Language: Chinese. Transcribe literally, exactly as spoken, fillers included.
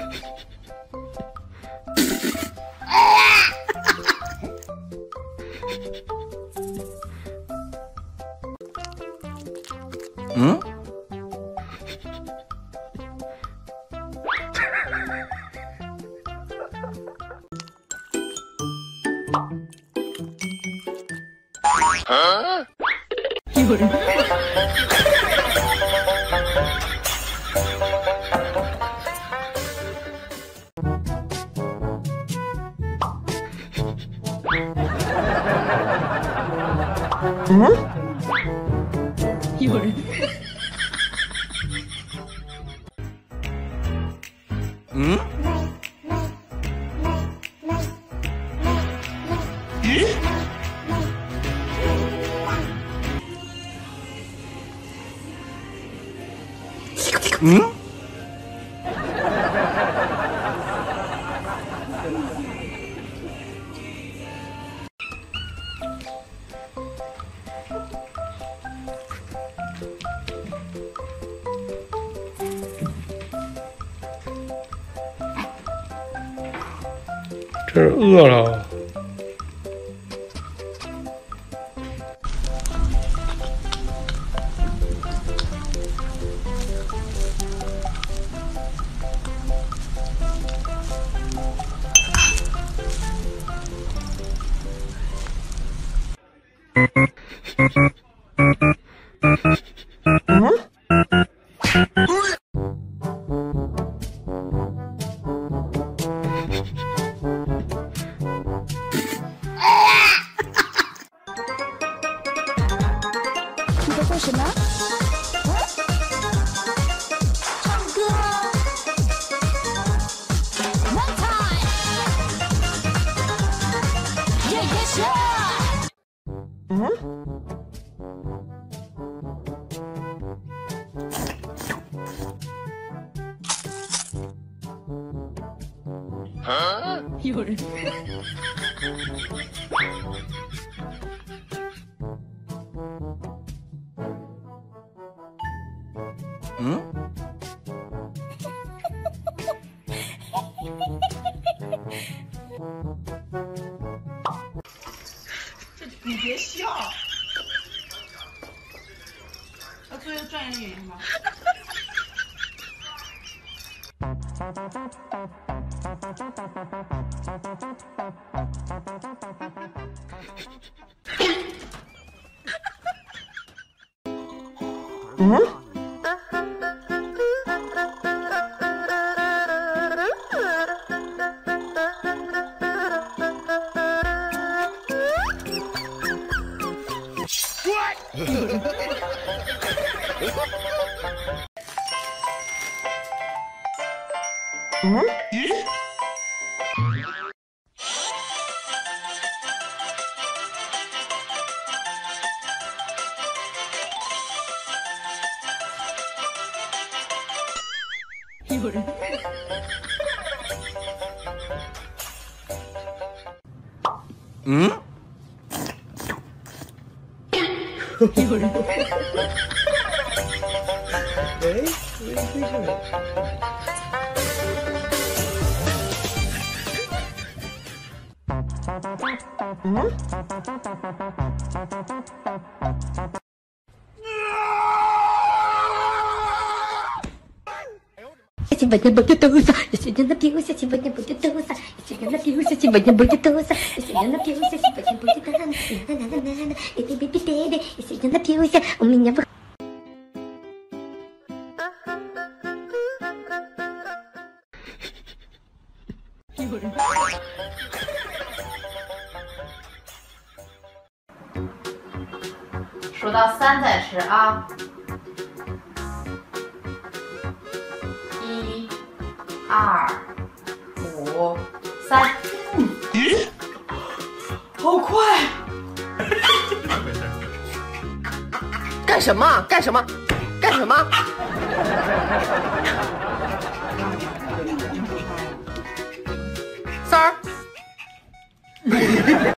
嗯？啊？有人。嗯？有人。嗯？咦？嗯？这是饿了。嗯？ 你在做什么？唱歌。One time。Yeah yeah yeah。 嗯？啊？ 有人。 嗯？ 这你别笑，要做一个专业演员吗？ 嗯？嗯？咦？ 有人。 嗯？ 有人。 哎，没听过。嗯？ Сегодня будет туса, я сегодня напьюся, сегодня будет туса, я сегодня напьюся, сегодня будет туса, я сегодня напьюся, сегодня будет туса, на-на-на-на-на, и ты би-би-би-би, я сегодня напьюся, у меня в... 有人。 数到三再吃啊！一、二、五、三。 咦？ 好快！ 干什么？干什么？干什么？三儿。